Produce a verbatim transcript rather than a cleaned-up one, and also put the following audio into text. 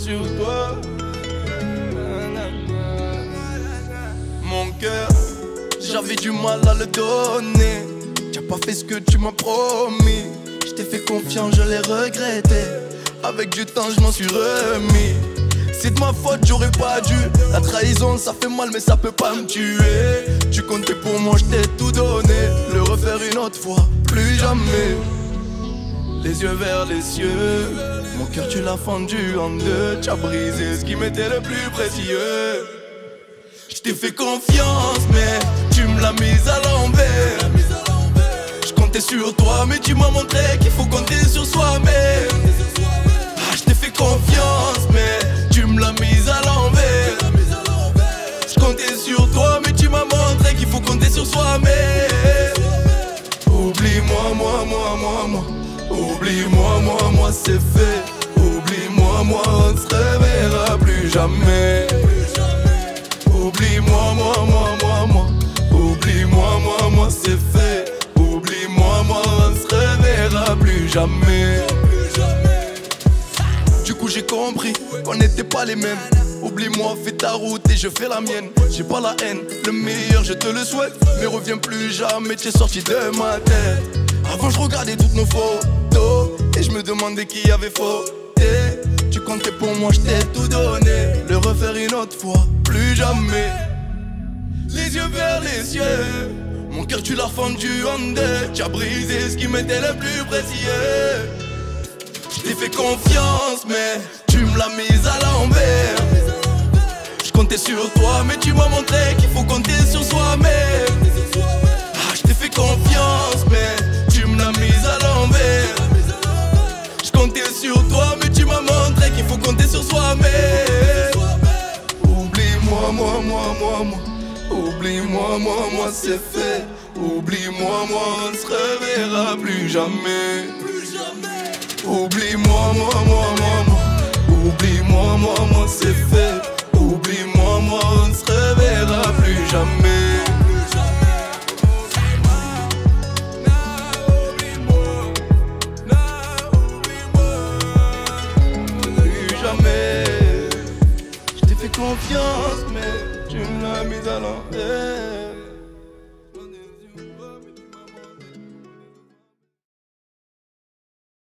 sur toi. Mon cœur, j'avais du mal à le donner. T'as pas fait ce que tu m'as promis. Je t'ai fait confiance, je l'ai regretté. Avec du temps, je m'en suis remis. C'est de ma faute, j'aurais pas dû. La trahison, ça fait mal, mais ça peut pas me tuer. Tu comptais pour moi, je t'ai tout donné. Le refaire une autre fois, plus jamais. Les yeux vers les cieux, mon cœur tu l'as fendu en deux. Tu as brisé ce qui m'était le plus précieux. Je t'ai fait confiance, mais tu me l'as mise à l'envers. Je comptais sur toi, mais tu m'as montré qu'il faut compter sur soi-même. Ah, je t'ai fait confiance, mais tu me l'as mise à l'envers. Je comptais sur toi, mais tu m'as montré qu'il faut compter sur soi-même. Oublie-moi, moi, moi, moi, moi. Oublie-moi, moi, moi, c'est fait. Oublie-moi, moi, on ne se reverra plus jamais. Oublie-moi, moi, moi, moi, moi. Oublie-moi, moi, moi, c'est fait. Oublie-moi, moi, on ne se reverra plus jamais. Du coup j'ai compris qu'on n'était pas les mêmes. Oublie-moi, fais ta route et je fais la mienne. J'ai pas la haine, le meilleur je te le souhaite. Mais reviens plus jamais, t'es sorti de ma tête. Avant je regardais toutes nos photos et je me demandais qui avait fauté. Tu comptais pour moi, je t'ai tout donné. Le refaire une autre fois, plus jamais. Les yeux vers les cieux, mon cœur tu l'as fendu en deux. Tu as brisé ce qui m'était le plus précieux. Je t'ai fait confiance, mais tu me l'as mise à l'envers. Je comptais sur toi, mais tu m'as montré qu'il faut compter sur soi-même. Ah, je t'ai fait confiance, mais tu me l'as mise à l'envers. Je comptais sur toi, mais tu m'as montré qu'il faut compter sur soi-même. Oublie-moi, moi, moi, moi, moi. Oublie-moi, moi, moi, c'est fait. Oublie-moi, moi, on ne se reverra plus jamais. Oublie-moi, moi, moi, moi, moi. Oublie-moi, moi, moi, c'est fait. Oublie-moi, moi, on ne se reverra plus jamais. Plus jamais. Je t'ai fait confiance, mais tu me l'as mise à l'envers.